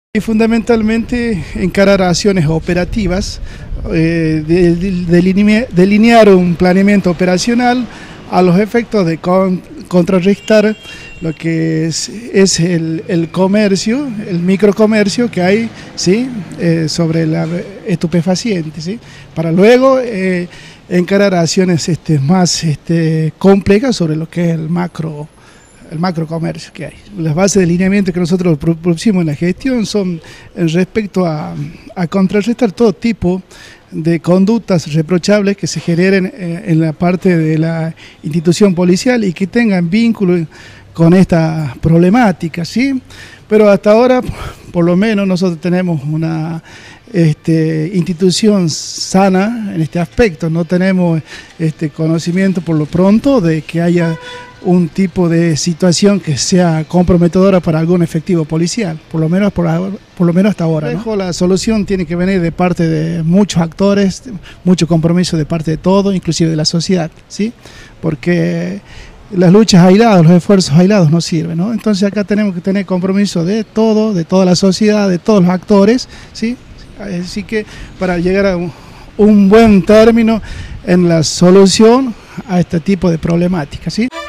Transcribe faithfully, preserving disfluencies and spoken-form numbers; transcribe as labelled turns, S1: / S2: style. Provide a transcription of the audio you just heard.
S1: Y fundamentalmente encarar acciones operativas, eh, de, de, delinear, delinear un planeamiento operacional a los efectos de con, contrarrestar lo que es, es el, el comercio, el microcomercio que hay, ¿sí? eh, sobre la estupefaciente, ¿sí? Para luego eh, encarar acciones este, más este, complejas sobre lo que es el macro el macrocomercio que hay. Las bases de lineamiento que nosotros propusimos en la gestión son respecto a, a contrarrestar todo tipo de conductas reprochables que se generen en la parte de la institución policial y que tengan vínculo con esta problemática, ¿sí? Pero hasta ahora, por lo menos, nosotros tenemos una este, institución sana en este aspecto, no tenemos este conocimiento por lo pronto de que haya un tipo de situación que sea comprometedora para algún efectivo policial, por lo menos, por, por lo menos hasta ahora, ¿no? La solución tiene que venir de parte de muchos actores, mucho compromiso de parte de todos, inclusive de la sociedad, ¿sí? Porque las luchas aisladas, los esfuerzos aislados no sirven, ¿no? Entonces acá tenemos que tener compromiso de todo, de toda la sociedad, de todos los actores, ¿sí? Así que para llegar a un, un buen término en la solución a este tipo de problemáticas, ¿sí?